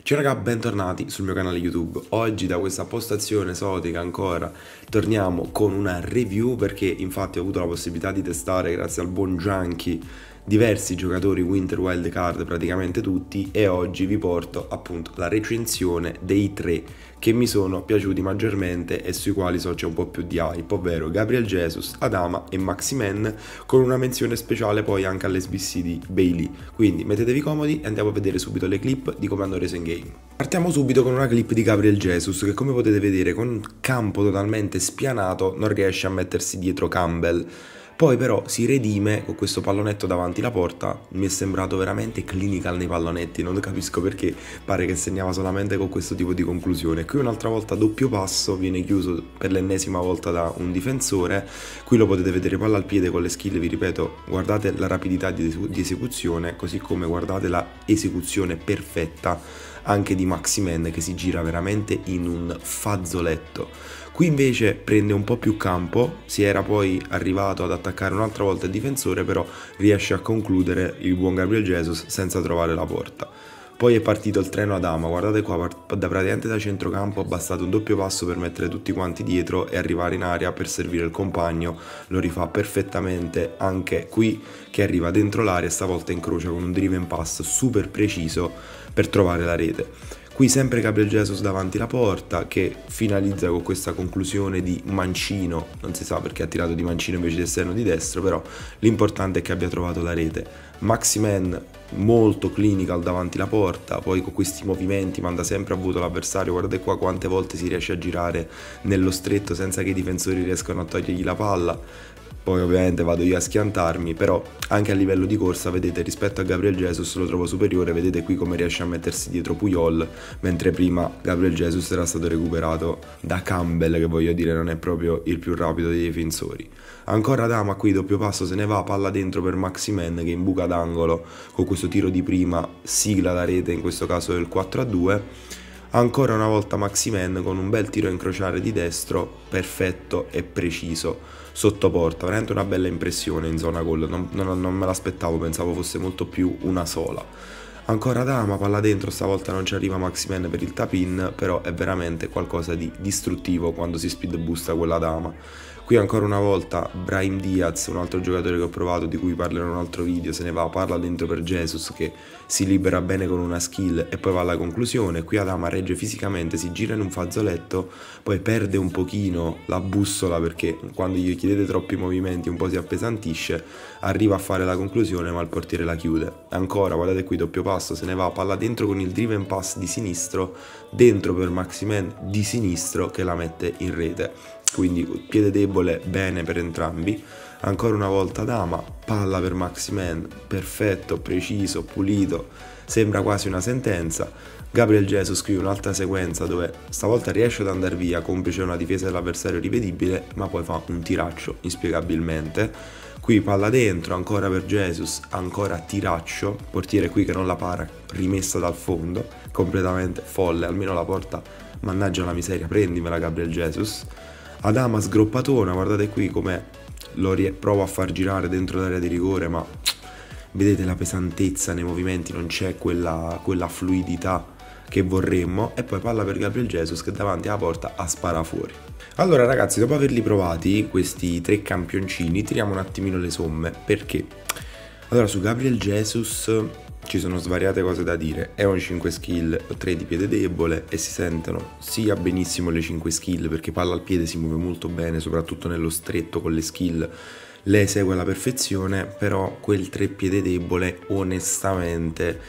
Ciao raga, bentornati sul mio canale YouTube. Oggi da questa postazione esotica ancora torniamo con una review perché infatti ho avuto la possibilità di testare grazie al buon Junkie diversi giocatori Winter Wild Card, praticamente tutti, e oggi vi porto appunto la recensione dei tre che mi sono piaciuti maggiormente e sui quali so c'è un po' più di hype, ovvero Gabriel Jesus, Adama e Maximen, con una menzione speciale poi anche all'SBC di Bailey. Quindi mettetevi comodi e andiamo a vedere subito le clip di come hanno reso in game. Partiamo subito con una clip di Gabriel Jesus che, come potete vedere, con un campo totalmente spianato non riesce a mettersi dietro Campbell. Poi però si redime con questo pallonetto davanti la porta. Mi è sembrato veramente clinical nei pallonetti, non capisco perché, pare che segnava solamente con questo tipo di conclusione. Qui un'altra volta doppio passo, viene chiuso per l'ennesima volta da un difensore. Qui lo potete vedere palla al piede con le skill, vi ripeto, guardate la rapidità di esecuzione, così come guardate la esecuzione perfetta anche di Maximen che si gira veramente in un fazzoletto. Qui invece prende un po' più campo, si era poi arrivato ad attaccare un'altra volta il difensore, però riesce a concludere il buon Gabriel Jesus senza trovare la porta. Poi è partito il treno Adama, guardate qua, praticamente da centrocampo ha bastato un doppio passo per mettere tutti quanti dietro e arrivare in area per servire il compagno, lo rifà perfettamente anche qui che arriva dentro l'area, stavolta incrocia con un driven pass super preciso per trovare la rete. Qui sempre Gabriel Jesus davanti la porta che finalizza con questa conclusione di mancino, non si sa perché ha tirato di mancino invece di esterno di destro, però l'importante è che abbia trovato la rete. Maximen molto clinical davanti la porta, poi con questi movimenti manda sempre a vuoto l'avversario, guardate qua quante volte si riesce a girare nello stretto senza che i difensori riescano a togliergli la palla. Poi ovviamente vado io a schiantarmi, però anche a livello di corsa, vedete, rispetto a Gabriel Jesus lo trovo superiore, vedete qui come riesce a mettersi dietro Puyol, mentre prima Gabriel Jesus era stato recuperato da Campbell, che voglio dire non è proprio il più rapido dei difensori. Ancora Adama qui, doppio passo, se ne va, palla dentro per Maximen che in buca d'angolo con questo tiro di prima sigla la rete, in questo caso del 4-2. Ancora una volta Maximen con un bel tiro a incrociare di destro, perfetto e preciso sotto porta, veramente una bella impressione in zona gol, non me l'aspettavo, pensavo fosse molto più una sola. Ancora Adama, palla dentro, stavolta non ci arriva Maximen per il tap-in, però è veramente qualcosa di distruttivo quando si speed boosta quella Dama. Qui ancora una volta Brahim Diaz, un altro giocatore che ho provato, di cui parlerò in un altro video, se ne va, parla dentro per Jesus che si libera bene con una skill e poi va alla conclusione. Qui Adama regge fisicamente, si gira in un fazzoletto, poi perde un pochino la bussola perché quando gli chiedete troppi movimenti un po' si appesantisce, arriva a fare la conclusione ma il portiere la chiude. Ancora, guardate qui, doppio passo, se ne va, palla dentro con il driven pass di sinistro, dentro per Maximen di sinistro che la mette in rete. Quindi piede debole, bene per entrambi. Ancora una volta Adama, palla per Maximen, perfetto, preciso, pulito, sembra quasi una sentenza. Gabriel Jesus qui un'altra sequenza dove stavolta riesce ad andare via, complice una difesa dell'avversario rivedibile, ma poi fa un tiraccio inspiegabilmente. Qui palla dentro, ancora per Jesus, ancora tiraccio, portiere qui che non la para, rimessa dal fondo, completamente folle, almeno la porta, mannaggia la miseria, prendimela Gabriel Jesus. Adama sgroppatona, guardate qui come lo provo a far girare dentro l'area di rigore, ma vedete la pesantezza nei movimenti, non c'è quella fluidità che vorremmo. E poi palla per Gabriel Jesus che davanti alla porta spara fuori. Allora ragazzi, dopo averli provati questi tre campioncini, tiriamo un attimino le somme, perché allora su Gabriel Jesus ci sono svariate cose da dire. È un 5 skill, 3 di piede debole e si sentono sia benissimo le 5 skill perché palla al piede si muove molto bene, soprattutto nello stretto con le skill le esegue alla perfezione, però quel 3 piede debole onestamente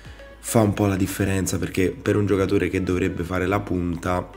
fa un po' la differenza, perché per un giocatore che dovrebbe fare la punta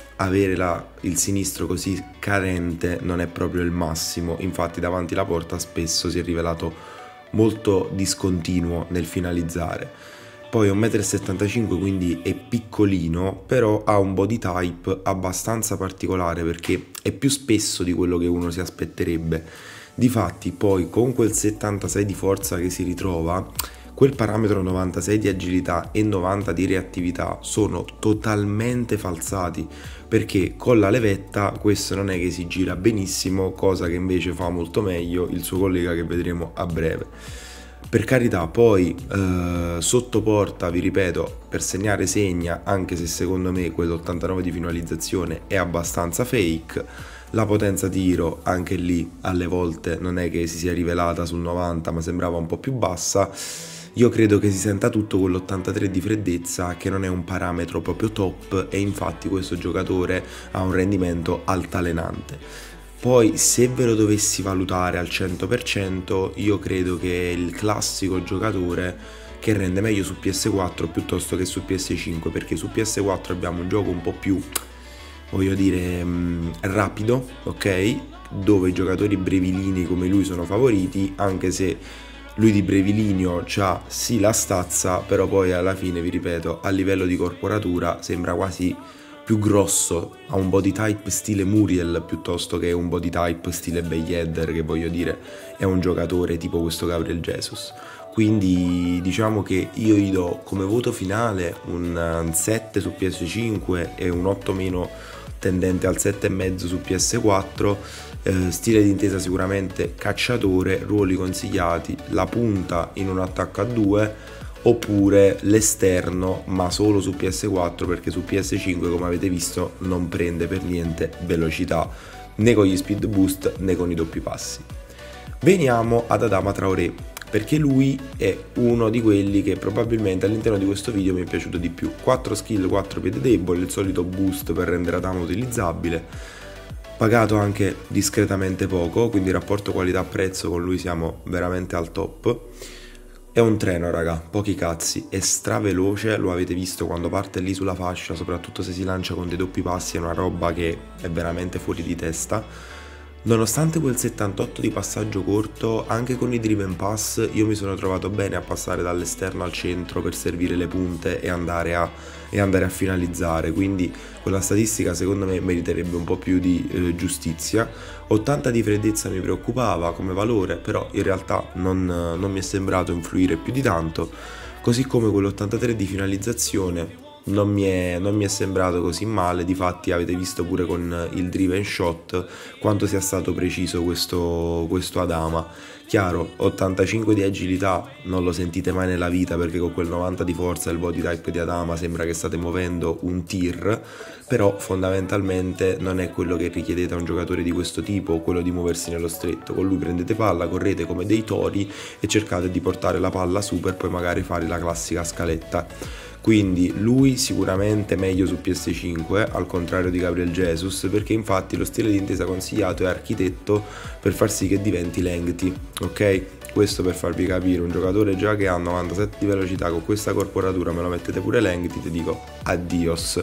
avere il sinistro così carente non è proprio il massimo. Infatti davanti alla porta spesso si è rivelato molto discontinuo nel finalizzare. Poi 1,75 m, quindi è piccolino, però ha un body type abbastanza particolare perché è più spesso di quello che uno si aspetterebbe. Difatti poi con quel 76 di forza che si ritrova, quel parametro 96 di agilità e 90 di reattività sono totalmente falsati, perché con la levetta questo non è che si gira benissimo, cosa che invece fa molto meglio il suo collega che vedremo a breve. Per carità, poi sotto porta, vi ripeto, per segnare segna, anche se secondo me quell'89 di finalizzazione è abbastanza fake. La potenza tiro, anche lì, alle volte non è che si sia rivelata sul 90, ma sembrava un po' più bassa. Io credo che si senta tutto con l'83 di freddezza, che non è un parametro proprio top, e infatti questo giocatore ha un rendimento altalenante. Poi, se ve lo dovessi valutare al 100%, io credo che è il classico giocatore che rende meglio su PS4 piuttosto che su PS5, perché su PS4 abbiamo un gioco un po' più, voglio dire, rapido, ok? Dove i giocatori brevilini come lui sono favoriti, anche se lui di brevilineo c'ha sì la stazza, però poi alla fine, vi ripeto, a livello di corporatura sembra quasi più grosso, ha un body type stile Muriel piuttosto che un body type stile Bayheder, che voglio dire è un giocatore tipo questo Gabriel Jesus. Quindi diciamo che io gli do come voto finale un 7 su PS5 e un 8 meno tendente al 7,5 su PS4. Stile di intesa sicuramente cacciatore, ruoli consigliati, la punta in un attacco a 2 oppure l'esterno, ma solo su PS4, perché su PS5 come avete visto non prende per niente velocità né con gli speed boost né con i doppi passi. Veniamo ad Adama Traoré, perché lui è uno di quelli che probabilmente all'interno di questo video mi è piaciuto di più. 4 skill, 4 piede debole, il solito boost per rendere Adama utilizzabile, pagato anche discretamente poco, quindi rapporto qualità-prezzo con lui siamo veramente al top. È un treno, raga, pochi cazzi, è straveloce, lo avete visto quando parte lì sulla fascia, soprattutto se si lancia con dei doppi passi, è una roba che è veramente fuori di testa. Nonostante quel 78 di passaggio corto, anche con i driven pass io mi sono trovato bene a passare dall'esterno al centro per servire le punte e andare a finalizzare, quindi quella statistica secondo me meriterebbe un po' più di giustizia. 80 di freddezza mi preoccupava come valore, però in realtà non mi è sembrato influire più di tanto, così come quell'83 di finalizzazione non mi è sembrato così male. Difatti avete visto pure con il driven shot quanto sia stato preciso questo Adama. Chiaro, 85 di agilità non lo sentite mai nella vita, perché con quel 90 di forza il body type di Adama sembra che state muovendo un tir, però fondamentalmente non è quello che richiedete a un giocatore di questo tipo, quello di muoversi nello stretto. Con lui prendete palla, correte come dei tori e cercate di portare la palla su per poi magari fare la classica scaletta. Quindi lui sicuramente meglio su PS5, al contrario di Gabriel Jesus, perché infatti lo stile di intesa consigliato è architetto per far sì che diventi lengthy, ok? Questo per farvi capire, un giocatore già che ha 97 di velocità con questa corporatura me lo mettete pure lengthy, ti dico addios.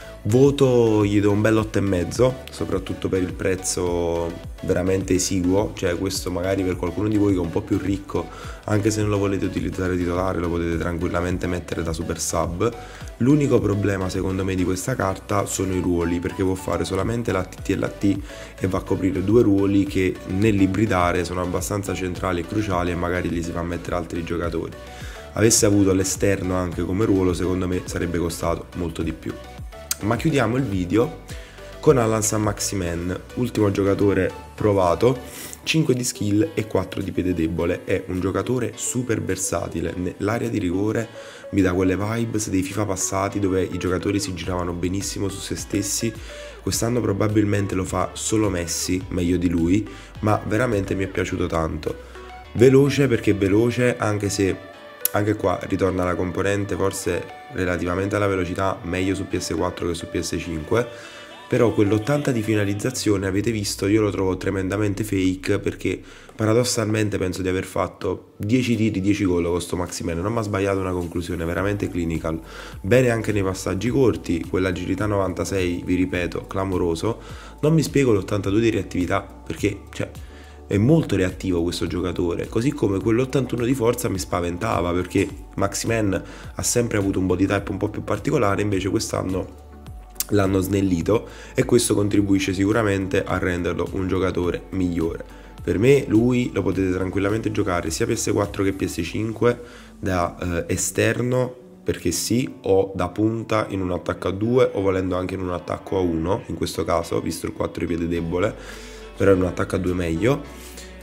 Voto gli do un bel 8,5, soprattutto per il prezzo veramente esiguo, cioè questo magari per qualcuno di voi che è un po' più ricco, anche se non lo volete utilizzare titolare, lo potete tranquillamente mettere da super sub. L'unico problema secondo me di questa carta sono i ruoli, perché può fare solamente la TT e la T e va a coprire due ruoli che nell'ibridare sono abbastanza centrali e cruciali e magari li si fa mettere altri giocatori. Avesse avuto l'esterno anche come ruolo, secondo me sarebbe costato molto di più. Ma chiudiamo il video con Allan Saint-Maximin, ultimo giocatore provato, 5 di skill e 4 di piede debole. È un giocatore super versatile, l'area di rigore mi dà quelle vibes dei FIFA passati dove i giocatori si giravano benissimo su se stessi. Quest'anno probabilmente lo fa solo Messi, meglio di lui, ma veramente mi è piaciuto tanto. Veloce perché è veloce, anche se anche qua ritorna la componente forse relativamente alla velocità meglio su PS4 che su PS5, però quell'80 di finalizzazione avete visto io lo trovo tremendamente fake, perché paradossalmente penso di aver fatto 10 tiri 10 gol con sto Maximin, non mi ha sbagliato una conclusione, veramente clinical, bene anche nei passaggi corti, quell'agilità 96 vi ripeto clamoroso. Non mi spiego l'82 di reattività, perché cioè è molto reattivo questo giocatore, così come quell'81 di forza mi spaventava, perché Maximin ha sempre avuto un body type un po' più particolare, invece quest'anno l'hanno snellito e questo contribuisce sicuramente a renderlo un giocatore migliore. Per me lui lo potete tranquillamente giocare sia PS4 che PS5 da esterno, perché sì, o da punta in un attacco a 2 o volendo anche in un attacco a 1, in questo caso visto il 4 di piede debole, però in un attacco a 2 meglio.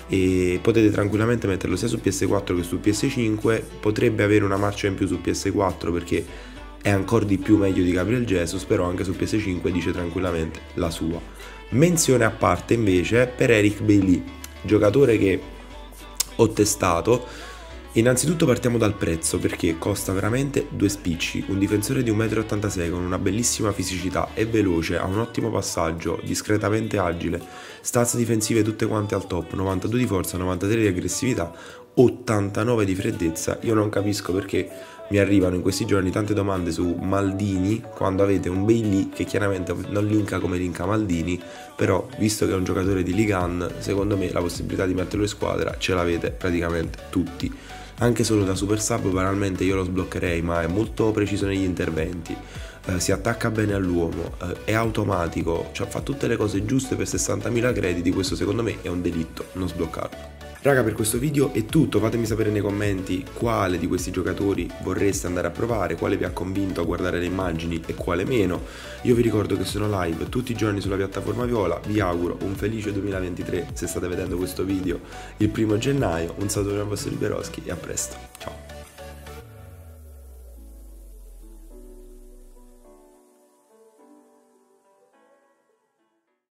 e potete tranquillamente metterlo sia su PS4 che su PS5. Potrebbe avere una marcia in più su PS4 perché è ancora di più meglio di Gabriel Jesus, però anche su PS5 dice tranquillamente la sua. Menzione a parte invece per Eric Bailly, giocatore che ho testato. Innanzitutto partiamo dal prezzo, perché costa veramente due spicci. Un difensore di 1,86 m con una bellissima fisicità, è veloce, ha un ottimo passaggio, discretamente agile, stats difensive tutte quante al top, 92 di forza, 93 di aggressività, 89 di freddezza. Io non capisco perché mi arrivano in questi giorni tante domande su Maldini quando avete un Bailly che chiaramente non linka come linka Maldini, però visto che è un giocatore di Ligue 1, secondo me la possibilità di metterlo in squadra ce l'avete praticamente tutti. Anche solo da super sub banalmente io lo sbloccherei, ma è molto preciso negli interventi, si attacca bene all'uomo, è automatico, cioè fa tutte le cose giuste per 60.000 crediti. Questo secondo me è un delitto non sbloccarlo. Raga, per questo video è tutto, fatemi sapere nei commenti quale di questi giocatori vorreste andare a provare, quale vi ha convinto a guardare le immagini e quale meno. Io vi ricordo che sono live tutti i giorni sulla piattaforma Viola, vi auguro un felice 2023 se state vedendo questo video il 1° gennaio, un saluto da vostro Liberoschi e a presto, ciao!